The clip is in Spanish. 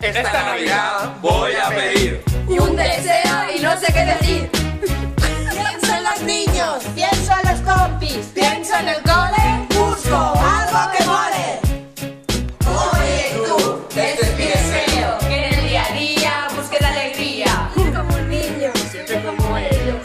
Esta Navidad voy a pedir un deseo y no sé qué decir. Pienso en los niños, pienso en los compis, Pienso en el cole, busco algo que mole. oye tú, este es mi deseo, que en el día a día busques alegría. Como un niño, siempre como ellos.